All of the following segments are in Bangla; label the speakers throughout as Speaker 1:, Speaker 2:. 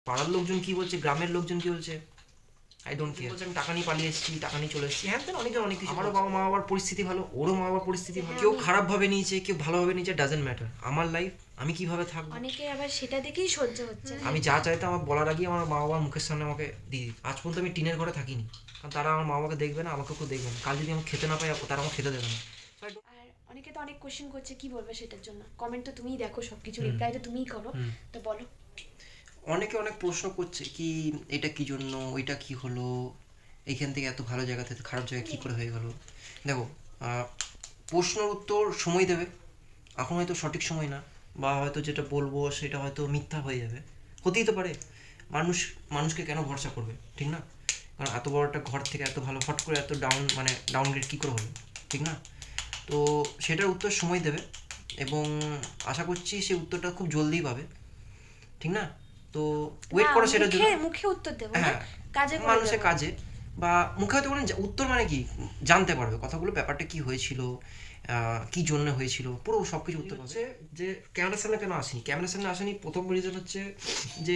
Speaker 1: পাড়ার লোকজন কি বলছে, গ্রামের লোকজন কি বলছে, আই ডোন্ট কেয়ার। বলছে আমি টাকা নিয়ে পালিয়ে এসেছি, টাকা নিয়ে চলে এসেছি, হ্যাঁ অনেকে অনেক কিছু। আমারও বাবা মা বাবার পরিস্থিতি ভালো, ওরও মা বাবার পরিস্থিতি ভালো। কেউ খারাপভাবে নিয়েছে, কেউ ভালোভাবে নিয়েছে, ডাজেন্ট ম্যাটার। আমার লাইফ, আমি কিভাবে থাকবো।
Speaker 2: অনেকে আবার সেটা দেখেই সহ্য হচ্ছে।
Speaker 1: আমি যা চাইতে আমার বলার আগেই আমার মা বাবার মুখের সামনে আমাকে দিয়ে দিত। আজ পর্যন্ত আমি টিনের ঘরে থাকিনি, কারণ তারা আমার মা বাবাকে দেখবে না, আমাকে কেউ দেখবে না। কাল যদি আমি খেতে না পাই, তারা আমাকে খেতে দেবে না।
Speaker 2: আর অনেকে তো অনেক কোশ্চেন করছে, কি বলবে সেটার জন্য? কমেন্ট তো তুমিই দেখো, সব কিছু রিপ্লাই তো তুমিই করো, তো বলো।
Speaker 1: অনেকে অনেক প্রশ্ন করছে কি এটা কি জন্য, ওইটা কি হলো, এইখান থেকে এত ভালো জায়গা থেকে খারাপ জায়গায় কী করে হয়ে গেল। দেখো, প্রশ্নের উত্তর সময় দেবে। এখন হয়তো সঠিক সময় না, বা হয়তো যেটা বলবো সেটা হয়তো মিথ্যা হয়ে যাবে, হতেই তো পারে। মানুষকে কেন ভরসা করবে, ঠিক না? কারণ এত বড় একটা ঘর থেকে এত ভালো ফট করে এত ডাউনগ্রেড কী করে হলো, ঠিক না? তো সেটার উত্তর সময় দেবে, এবং আশা করছি সেই উত্তরটা খুব জলদিই পাবে, ঠিক না? তো ওয়েট করো সেটার জন্য।
Speaker 2: মুখে উত্তর দেবো না,
Speaker 1: হ্যাঁ,
Speaker 2: কাজে
Speaker 1: মানুষের কাজে বা মুখে হয়তো মানে উত্তর মানে কি জানতে পারবে কথাগুলো, ব্যাপারটা কি হয়েছিল, কি জন্য হয়েছিল, পুরো সব কিছু উত্তর পাবে। যে ক্যামেরার সামনে কেন আসেনি, ক্যামেরার সামনে আসেনি প্রথম রিজন হচ্ছে যে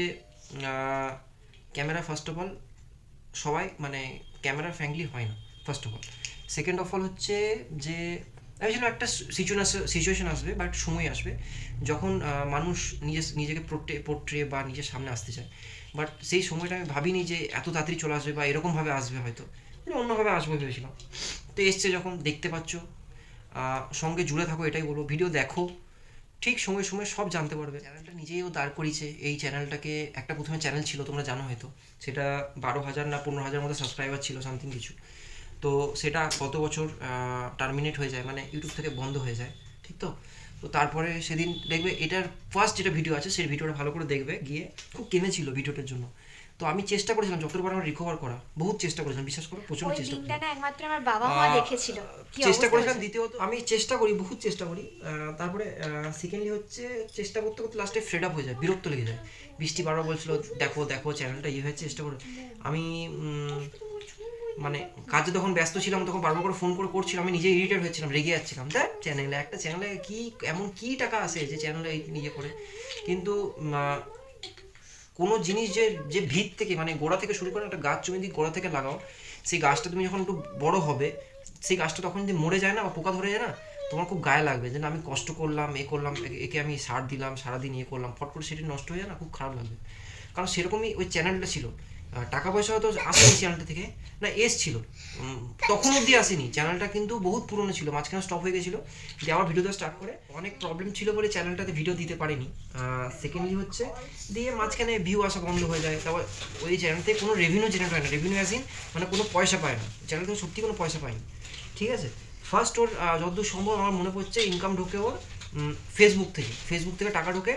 Speaker 1: ক্যামেরা ফার্স্ট অফ অল সবাই মানে ক্যামেরা ফ্র্যাঙ্কলি হয় না, first of all. Second of all হচ্ছে যে আমি ছিল একটা সিচুয়েশন আসবে বা একটা সময় আসবে যখন মানুষ নিজেকে পোট্রে বা নিজের সামনে আসতে চায়। বাট সেই সময়টা আমি ভাবিনি যে এত তাড়াতাড়ি চলে আসবে বা এরকমভাবে আসবে, হয়তো অন্যভাবে আসবে ভেবেছিলাম। তো এসছে যখন, দেখতে পাচ্ছ, সঙ্গে জুড়ে থাকো, এটাই বলবো। ভিডিও দেখো, ঠিক সময় সময় সব জানতে পারবে। চ্যানেলটা নিজেও দাঁড় করিয়েছে। এই চ্যানেলটাকে একটা প্রথমে চ্যানেল ছিল, তোমরা জানো হয়তো, সেটা 12,000 না 15,000 মতো সাবস্ক্রাইবার ছিল, সামথিং কিছু। তো সেটা গত বছর টার্মিনেট হয়ে যায়, মানে ইউটিউব থেকে বন্ধ হয়ে যায়, ঠিক তো? তো তারপরে সেদিন দেখবে এটার ফার্স্ট যেটা ভিডিও আছে সেই ভিডিওটা ভালো করে দেখবে গিয়ে, খুব কেঁদেছিল ভিডিওটার জন্য। তো আমি চেষ্টা করেছিলাম যতটুকু আমার রিকভার করা, বহুত চেষ্টা করেছিলাম, বিশ্বাস করো, প্রচুর
Speaker 2: ওই
Speaker 1: চেষ্টা
Speaker 2: দিনটা
Speaker 1: করেছিলাম।
Speaker 2: না একমাত্র আমার বাবা মা দেখেছিল কি
Speaker 1: চেষ্টা
Speaker 2: অবস্থা
Speaker 1: করেছিলাম।
Speaker 2: হয়েছে।
Speaker 1: দ্বিতীয়ত আমি চেষ্টা করি, বহুত চেষ্টা করি। তারপরে সেকেন্ডলি হচ্ছে চেষ্টা করতে করতে লাস্টে ফেড আপ হয়ে যায়, বিরক্ত লেগে যায়। বৃষ্টি বারবার বলছিল দেখো দেখো চ্যানেলটা ইয়ে হয়েছে, চেষ্টা করে আমি মানে কাজে তখন ব্যস্ত ছিলাম, তখন বারবার করে ফোন করে করছিলাম, আমি নিজে ইরিটেট হচ্ছিলাম, রেগে যাচ্ছিলাম। দেখ চ্যানেলে, একটা চ্যানেলে কি এমন কি টাকা আসে যে চ্যানেলে নিজে করে। কিন্তু কোনো জিনিস যে যে ভিত থেকে মানে গোড়া থেকে শুরু করে একটা গাছ তুমি যদি গোড়া থেকে লাগাও, সেই গাছটা তুমি যখন একটু বড় হবে, সেই গাছটা তখন যদি মরে যায় না বা পোকা ধরে যায় না, তোমার খুব গায়ে লাগবে যে না আমি কষ্ট করলাম, করলাম, একে আমি সার দিলাম, সারাদিন করলাম, ফট করে সেটি নষ্ট হয়ে যায় না, খুব খারাপ লাগবে। কারণ সেরকমই ওই চ্যানেলটা ছিল। টাকা পয়সা হয়তো আসেনি চ্যানেলটা থেকে, না এসছিল, তখন অবধি আসেনি। চ্যানেলটা কিন্তু বহুত পুরনো ছিল, মাঝখানে স্টপ হয়ে গেছিলো, দিয়ে আবার ভিডিও দেওয়া স্টার্ট করে। অনেক প্রবলেম ছিল বলে চ্যানেলটাতে ভিডিও দিতে পারিনি। সেকেন্ডলি হচ্ছে দিয়ে মাঝখানে ভিউ আসা বন্ধ হয়ে যায়। তারপর ওই চ্যানেল থেকে কোনো রেভিনিউ জেনারেট হয় না, রেভিনিউ অ্যাজ ইন মানে কোনো পয়সা পায় না, চ্যানেল থেকে সত্যি কোনো পয়সা পায়নি, ঠিক আছে? ফার্স্ট ওর যতদূর সম্ভব আমার মনে পড়ছে ইনকাম ঢোকে ওর ফেসবুক থেকে টাকা ঢোকে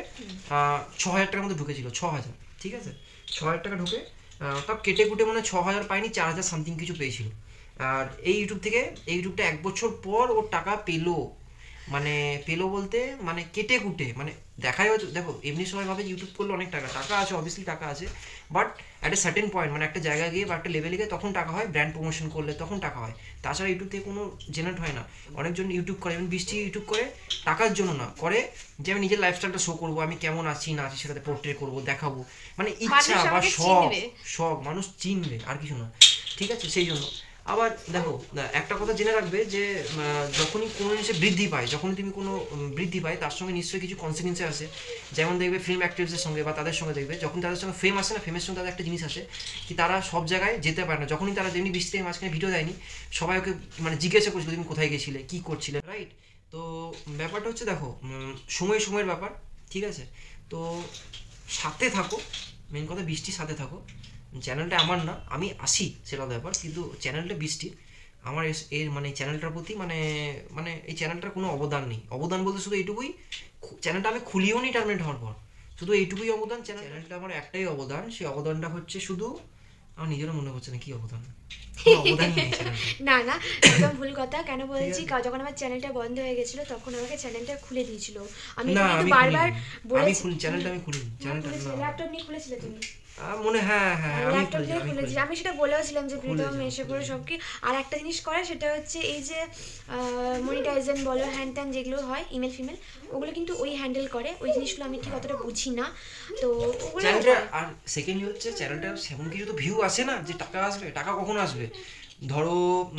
Speaker 1: 6,000 টাকার মতো ঢুকেছিল, 6,000, ঠিক আছে? 6,000 টাকা ঢোকে, তাও কেটে কুটে মানে 6,000 পায়নি, 4,000 সামথিং কিছু পেয়েছিল। আর এই ইউটিউবটা 1 বছর পর ওর টাকা পেলো। মানে পেলো বলতে মানে কেটে কুটে, মানে দেখাই হয়তো, দেখো এমনি সবাই ভাবে ইউটিউব করলে অনেক টাকা টাকা আছে, অবভিয়াসলি টাকা আছে, but at a certain point, মানে একটা জায়গায় গিয়ে বা একটা লেভেলে গিয়ে তখন টাকা হয়, ব্র্যান্ড প্রমোশন করলে তখন টাকা হয়। তাছাড়া ইউটিউব থেকে কোনো জেনারেট হয় না। অনেকজন ইউটিউব করে, যেমন বৃষ্টি ইউটিউব করে টাকার জন্য না, করে যে আমি নিজের লাইফস্টাইলটা শো করবো, আমি কেমন আছি না আছি সেটাতে পোর্ট্রেট করবো, দেখাবো, মানে ইচ্ছা বা শখ, মানুষ চিনবে, আর কিছু না, ঠিক আছে? সেই জন্য। আবার দেখো, একটা কথা জেনে রাখবে যে যখনই কোনো জিনিসে বৃদ্ধি পায়, যখনই তুমি কোনো বৃদ্ধি পায়, তার সঙ্গে নিশ্চয়ই কিছু কনসিকুয়েন্সে আসে। যেমন দেখবে ফিল্ম অ্যাক্টরসের সঙ্গে বা তাদের সঙ্গে দেখবে, যখন তাদের সঙ্গে ফেম আসে না, ফেমের সঙ্গে তাদের একটা জিনিস আসে কি, তারা সব জায়গায় যেতে পারে না। যখনই তারা, যেমনি বৃষ্টি থেকে মাঝখানে ভিডিও দেয়নি, সবাই ওকে মানে জিজ্ঞাসা করছিল তুমি কোথায় গেছিলে, কী করছিলে, রাইট? তো ব্যাপারটা হচ্ছে দেখো, সময়ের ব্যাপার, ঠিক আছে? তো সাথে থাকো, মেন কথা বৃষ্টির সাথে থাকো। চ্যানেলটা আমার না, আমি আসি সেটা ব্যাপার, কিন্তু চ্যানেলটা বৃষ্টির। আমার এর মানে চ্যানেলটার প্রতি মানে মানে এই চ্যানেলটার কোনো অবদান নেই। অবদান বলতে শুধু এইটুকুই, চ্যানেলটা আমি খুলিও নি টার্মিনেট হওয়ার পর, শুধু এইটুকুই অবদান। চ্যানেলটা আমার একটাই অবদান, সেই অবদানটা হচ্ছে শুধু, আমার নিজেরও মনে হচ্ছে না কি অবদান, অবদানই নেই চ্যানেলটা।
Speaker 2: না না, একদম ভুল কথা। কেন বলছি, যখন আমার চ্যানেলটা বন্ধ হয়ে গেছিল তখন আমাকে চ্যানেলটা খুলে দিয়েছিল। আমি
Speaker 1: না
Speaker 2: কিন্তু
Speaker 1: আমি
Speaker 2: বারবার
Speaker 1: খুলিনি,
Speaker 2: বলেছি
Speaker 1: চ্যানেলটা আমি খুলিনি, চ্যানেলটা
Speaker 2: ল্যাপটপ নিয়ে খুলেছিলে তুমি?
Speaker 1: মনে হ্যাঁ হ্যাঁ হ্যাঁ, আমি
Speaker 2: ল্যাপটপ
Speaker 1: খুলেছি
Speaker 2: দিয়ে
Speaker 1: আমি
Speaker 2: খুলেছি,
Speaker 1: খুলেছি
Speaker 2: আমি সেটা বলেওছিলাম যে প্রীতম
Speaker 1: খুলেছি,
Speaker 2: এসে করে
Speaker 1: খুলেছি।
Speaker 2: সব কি। আর একটা জিনিস করে সেটা হচ্ছে এই যে মনিটাইজেশন বলো হ্যান ত্যান যেগুলো হয় ইমেল ফিমেল, ওগুলো কিন্তু ওই হ্যান্ডেল করে। ওই জিনিসগুলো আমি ঠিক অতটা বুঝি না, তো ওগুলো
Speaker 1: চ্যানেলটা আর সেকেন্ডলি হচ্ছে চ্যানেলটা সেমন কিছু তো ভিউ আসে না যে টাকা আসবে। টাকা কখন আসবে? ধরো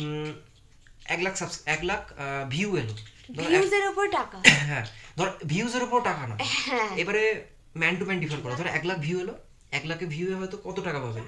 Speaker 1: 1 লাখ ভিউ এলো, ধরো
Speaker 2: ভিউজের ওপর টাকা।
Speaker 1: হ্যাঁ ধর ভিউজের উপর টাকা না,
Speaker 2: হ্যাঁ
Speaker 1: এবারে ম্যান টু ম্যান ডিফার করে। ধর 1 লাখ ভিউ এলো, 1 লাখে ভিউয়ে হয়তো কত টাকা পাবে?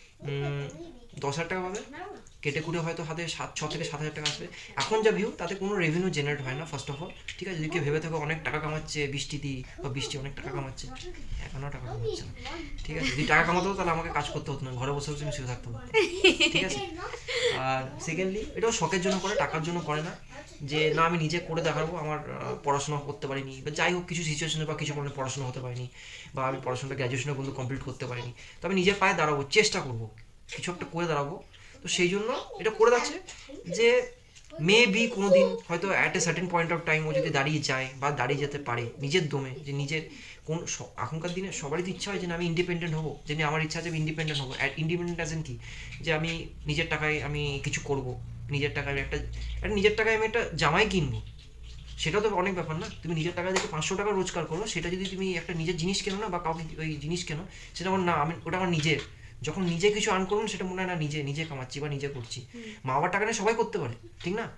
Speaker 1: 10,000 টাকা পাবে, কেটে কুটে হয়তো হাতে 6 থেকে 7 হাজার টাকা আসবে। এখন যা ভিউ তাতে কোনো রেভিনিউ জেনারেট হয় না ফার্স্ট অফ অল, ঠিক আছে? যদি কেউ ভেবে থাকো অনেক টাকা কামাচ্ছে বৃষ্টি দিয়ে, বা বৃষ্টি অনেক টাকা কামাচ্ছে, এখনও টাকা কামাচ্ছে না, ঠিক আছে? যদি টাকা কামাতো তাহলে আমাকে কাজ করতে হতো না, ঘরে বসে বসে আমি শুয়ে থাকতে পারতাম, ঠিক আছে? আর সেকেন্ডলি এটাও শখের জন্য করে, টাকার জন্য করে না। যে না আমি নিজে করে দেখাবো, আমার পড়াশোনা করতে পারিনি বা যাই হোক কিছু সিচুয়েশনে বা কিছু কারণে পড়াশোনা হতে পারিনি, বা আমি পড়াশোনাটা গ্র্যাজুয়েশনে পর্যন্ত কমপ্লিট করতে পারিনি, তো আমি নিজের পায়ে দাঁড়াবো, চেষ্টা করবো কিছু একটা করে দাঁড়াবো। তো সেই জন্য এটা করে যাচ্ছে যে মে বি কোনো দিন হয়তো at a certain point of time ও যদি দাঁড়িয়ে যায় বা দাঁড়িয়ে যেতে পারে নিজের দমে, যে নিজের কোন এখনকার দিনে সবারই তো ইচ্ছা হয় যে না আমি ইন্ডিপেন্ডেন্ট হবো, যে না আমার ইচ্ছা আছে আমি ইন্ডিপেন্ডেন্ট হবো। ইন্ডিপেন্ডেন্ট অ্যাজ এন কি, যে আমি নিজের টাকায় আমি কিছু করব, নিজের টাকায় আমি একটা নিজের টাকায় আমি একটা জামাই কিনবো। সেটাও তো অনেক ব্যাপার না? তুমি নিজের টাকা থেকে 500 টাকা রোজগার করো, সেটা যদি তুমি একটা নিজের জিনিস কেনো না, বা কাউকে ওই জিনিস কেনো, সেটা আমার না, আমি ওটা আমার নিজের। যখন নিজে কিছু আর্ন করুন সেটা মনে হয় না নিজে নিজে কামাচ্ছি বা নিজে করছি। মা বাবার টাকা নিয়ে সবাই করতে পারে, ঠিক না?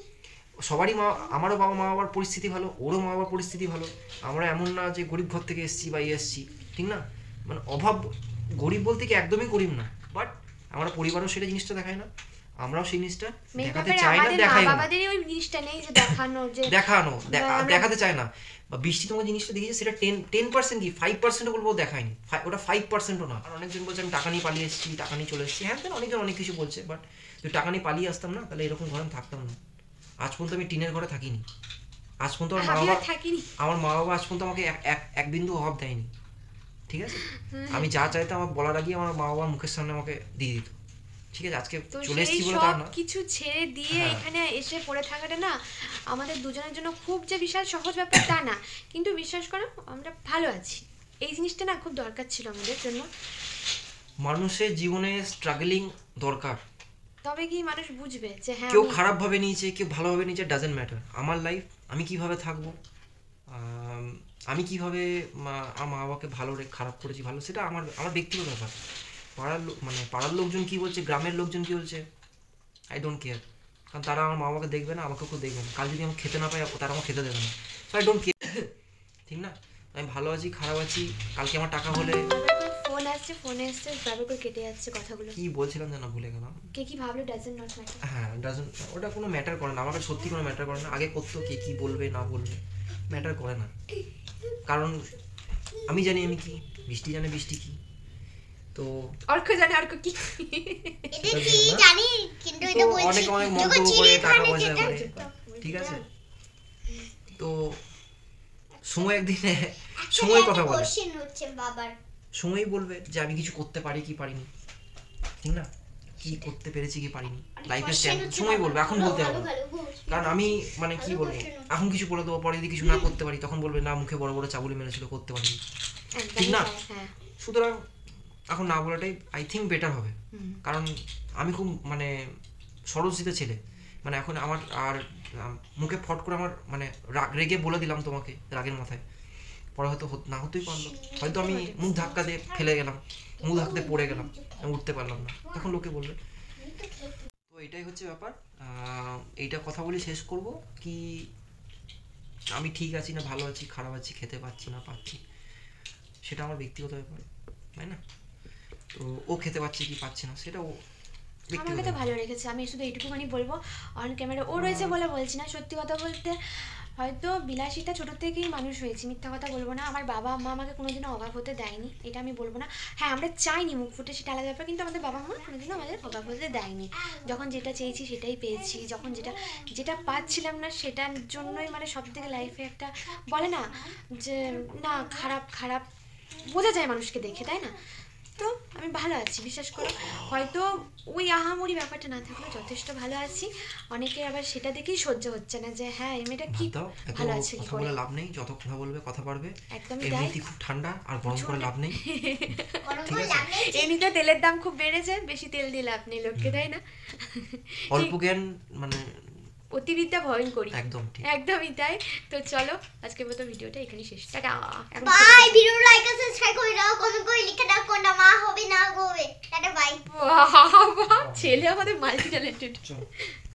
Speaker 1: সবারই আমারও মা বাবার পরিস্থিতি ভালো, ওরও মা বাবার পরিস্থিতি ভালো। আমরা এমন না যে গরিব ঘর থেকে এসেছি বা এসেছি, ঠিক না? মানে অভাব, গরিব বলতে কি একদমই গরিব না, বাট আমার পরিবারও সেটা জিনিসটা দেখায় না, আমরাও সেই জিনিসটা
Speaker 2: মেন
Speaker 1: দেখাতে
Speaker 2: ব্যাপারে
Speaker 1: চাই না,
Speaker 2: আমাদের মা
Speaker 1: দেখাই না।
Speaker 2: বাবাদেরই ওই জিনিসটা নেই যে দেখানো, যে আমরা-
Speaker 1: দেখাতে চায় না। বা বৃষ্টি তোমার জিনিসটা দেখিয়েছে সেটা 10% কি 5% বলবো দেখায়নি, ওটা 5%ও না। আর অনেকজন বলছে আমি টাকা নিয়ে পালিয়ে এসেছি, টাকা নিয়ে চলে এসেছি, হ্যাঁ অনেকজন অনেক কিছু বলছে, বাট যদি টাকা নিয়ে পালিয়ে আসতাম না তাহলে এরকম ঘরে আমি থাকতাম না। আজ পর্যন্ত আমি টিনের ঘরে থাকিনি, আজ পর্যন্ত
Speaker 2: আমিও থাকিনি।
Speaker 1: আমার মা বাবা আজ পর্যন্ত আমাকে এক বিন্দু অভাব দেয়নি, ঠিক আছে? আমি যা চাইতাম আমার বলার আগে আমার মা বাবা মুখের সামনে আমাকে দিয়ে দিত, ঠিক আছে? আজকে
Speaker 2: তো
Speaker 1: চলে
Speaker 2: সেই
Speaker 1: এসেছি বলে তা
Speaker 2: সব
Speaker 1: না।
Speaker 2: কিছু ছেড়ে দিয়ে
Speaker 1: হ্যাঁ।
Speaker 2: এখানে এসে পড়ে থাকাটা না আমাদের দুজনের জন্য খুব যে বিশাল সহজ ব্যাপার তা না, কিন্তু বিশ্বাস করো আমরা ভালো আছি। এই জিনিসটা না খুব দরকার ছিল আমাদের জন্য।
Speaker 1: মানুষের জীবনে স্ট্রাগলিং দরকার।
Speaker 2: তবে কি মানুষ বুঝবে যে হ্যাঁ
Speaker 1: কেউ
Speaker 2: আমি-
Speaker 1: খারাপভাবে নিয়েছে, কেউ ভালোভাবে নিয়েছে, ডাজেন্ট ম্যাটার। আমার লাইফ, আমি কিভাবে থাকবো, আমি কিভাবে মা বাবাকে ভালো খারাপ করেছি ভালো, সেটা আমার আমার ব্যক্তিগত ব্যাপার। মানে পাড়ার লোকজন কি বলছে, গ্রামের লোকজন কি বলছে, আই ডোন্ট কেয়ার। কারণ তারা আমার মা বাবাকে দেখবে না, আমাকে কেউ দেখবে না। কাল যদি আমি খেতে না পাই তারা আমার খেতে দেবে না, সো আই ডোন্ট কেয়ার, ঠিক না? আমি ভালো আছি খারাপ আছি, কালকে আমার টাকা হলে
Speaker 2: ফোন আসছে, ফোনে আসছে, বারবার করে কেটে যাচ্ছে কথাগুলো।
Speaker 1: কি বলছিলাম যেন ভুলে গেলাম।
Speaker 2: কে কি ভাবলো ডাজেন্ট নট ম্যাটার।
Speaker 1: হ্যাঁ ডাজন্ট, ওটা কোনো ম্যাটার করে না, আমাকে সত্যি কোনো ম্যাটার করে না। আগে করতো কে কী বলবে না বলবে, ম্যাটার করে না। কারণ আমি জানি আমি কি, বৃষ্টি জানে বৃষ্টি কি, তো
Speaker 2: অর্ক জানে অর্ক কি।
Speaker 3: এটা কি জানি, কিন্তু
Speaker 1: তো
Speaker 3: এটা বলছি
Speaker 1: অনেক অনেক
Speaker 3: যখন
Speaker 1: মন্তব্য করে টাকা
Speaker 3: চিড়িয়াখানা
Speaker 1: পয়সা
Speaker 3: যেটা
Speaker 1: করে, ঠিক আছে? তো সময় একদিনে সময় কথা বলে,
Speaker 3: কোশ্চেন হচ্ছে বাবার।
Speaker 1: সময় বলবে যে আমি কিছু করতে পারি কি পারিনি, ঠিক না? কি করতে পেরেছি কি পারিনি, লাইফের সময় বলবে, এখন বলতে হবে না। কারণ আমি মানে কি বলবো, এখন কিছু বলে দেবো, পরে যদি কিছু না করতে পারি তখন বলবে না মুখে বড় বড় চাবুলি মেরেছিল, করতে পারিনি, ঠিক না?
Speaker 2: হ্যাঁ
Speaker 1: সুতরাং এখন না বলাটাই আই থিঙ্ক বেটার হবে। কারণ আমি খুব মানে সরলসিতে ছেলে, মানে এখন আমার আর মুখে ফট করে আমার মানে রেগে বলে দিলাম তোমাকে রাগের মাথায়, পরে হয়তো না হতেই পারলো, হয়তো আমি মুখ ধাক্কা দিয়ে ফেলে গেলাম, মুখ ধাক্কা দিয়ে পড়ে গেলাম, আমি উঠতে পারলাম না, তখন লোকে বলবে। তো এটাই হচ্ছে ব্যাপার। এইটা কথা বলি শেষ করব কি, আমি ঠিক আছি না ভালো আছি খারাপ আছি, খেতে পাচ্ছি না পাচ্ছি, সেটা আমার ব্যক্তিগত ব্যাপার, তাই না? তো ও খেতে পাচ্ছে কি পাচ্ছে না সেটা ও
Speaker 2: আমাকে তো ভালো রেখেছে। আমি শুধু এইটুকুখানি বলবো, অন ক্যামেরা ও রয়েছে বলে বলছি না, সত্যি কথা বলতে হয়তো বিলাসিতা ছোটো থেকেই মানুষ হয়েছি, মিথ্যা কথা বলবো না। আমার বাবা মা আমাকে কোনোদিনও অভাব হতে দেয়নি, এটা আমি বলবো না। হ্যাঁ আমরা চাইনি মুখ ফুটে, সেটা আলাদা ব্যাপার, কিন্তু আমাদের বাবা মা কোনোদিনও আমাদের অভাব হতে দেয়নি। যখন যেটা চেয়েছি সেটাই পেয়েছি, যখন যেটা যেটা পাচ্ছিলাম না সেটার জন্যই মানে সব থেকে লাইফে একটা বলে না যে না খারাপ খারাপ বোঝা যায় মানুষকে দেখে, তাই না? তো আমি ভালো আছি, বিশ্বাস করো। হয়তো ওই আহামরি ব্যাপারটা না থাকলেও যথেষ্ট ভালো আছি। অনেকে আবার সেটা দেখেই সহ্য হচ্ছে না যে হ্যাঁ এই মেয়েটা কি
Speaker 1: দাও, এত
Speaker 2: ভালো আছে কি
Speaker 1: কথা
Speaker 2: করে।
Speaker 1: বলে লাভ নেই, যত কথা বলবে কথা বাড়বে।
Speaker 2: একদমই তাই।
Speaker 1: এমনিতেই খুব ঠান্ডা, আর গরম করে লাভ নেই।
Speaker 3: গরম
Speaker 1: ঠিক
Speaker 3: করে
Speaker 1: আছে।
Speaker 3: লাভ নেই।
Speaker 2: এমনিতে তেলের দাম খুব বেড়েছে, বেশি তেল দিয়ে লাভ নেই লোককে, তাই না?
Speaker 1: অল্প জ্ঞান মানে
Speaker 2: অতিবিদ্যা ভয়ঙ্করী।
Speaker 1: একদম ঠিক।
Speaker 2: একদমই তাই। তো চলো আজকের মতো ভিডিওটা এখানেই শেষ। টাটা। এখন
Speaker 3: বাই, ভিডিও লাইক আর সাবস্ক্রাইব করে দাও, কমেন্ট করে লিখে দাও কোনটা মা হবে না হবে। Tata bye.
Speaker 2: বাবা, ছেলে আমাদের মাল্টি ট্যালেন্টেড।
Speaker 1: চল।